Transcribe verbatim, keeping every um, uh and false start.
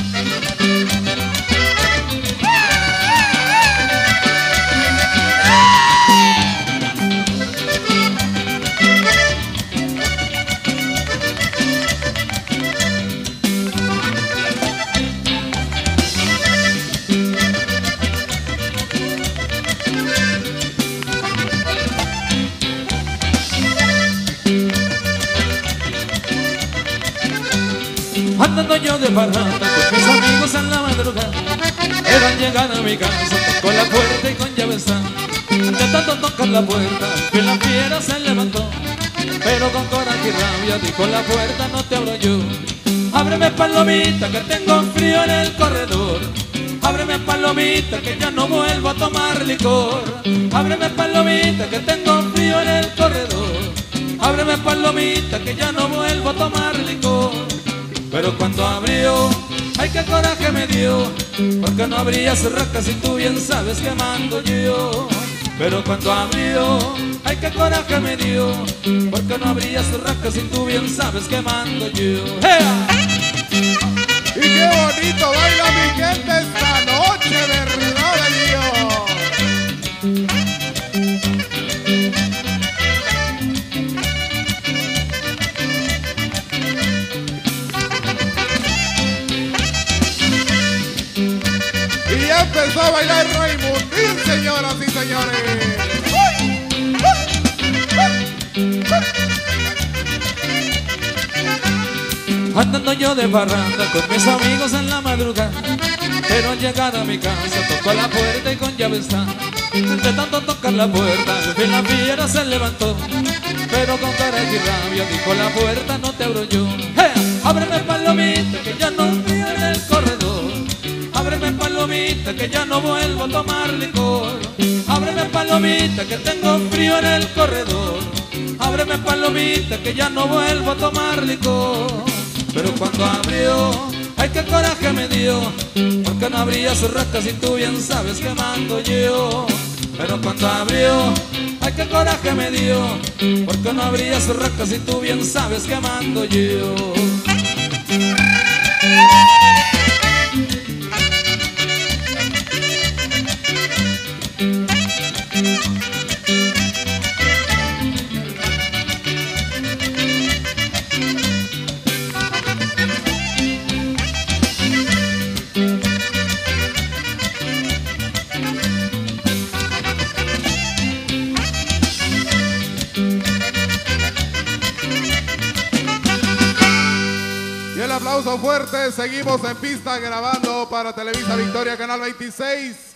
Andando yo de parranda con mis amigos en la madrugada, eran llegar a mi casa, tocó la puerta y con llave está. De tanto tocar la puerta, que la fiera se levantó, pero con coraje y rabia dijo: la puerta no te abro yo. Ábreme, palomita, que tengo frío en el corredor. Ábreme, palomita, que ya no vuelvo a tomar licor. Ábreme, palomita, que tengo frío en el corredor. Ábreme, palomita, que ya no vuelvo a tomar licor. Pero cuando abrió, ay, qué coraje me dio, porque no abría su raca si tú bien sabes que mando yo. Pero cuando abrió, ay, qué coraje me dio, porque no abría su raca si tú bien sabes que mando yo. ¡Ea! Y qué bonito baila mi gente esta noche, ¿verdad de Dios? Y ya empezó a bailar Raimundín, señoras y señores. Andando yo de parranda con mis amigos en la madrugada, pero al llegar a mi casa tocó la puerta y con llave está. De tanto tocar la puerta, al fin la fiera se levantó, pero con coraje y rabia dijo: la puerta no te abro yo. ¡Hey! Ábreme, palomita, que ya no frío en el corredor. Ábreme, palomita, que ya no vuelvo a tomar licor. Ábreme, palomita, que tengo frío en el corredor. Ábreme, palomita, que ya no vuelvo a tomar licor. Pero cuando abrió, ay, qué coraje me dio, porque no abría su raca si tú bien sabes que mando yo. Pero cuando abrió, ay, qué coraje me dio, porque no abría su raca si tú bien sabes que mando yo. Aplauso fuerte, seguimos en pista grabando para Televisa Victoria, Canal veintiséis.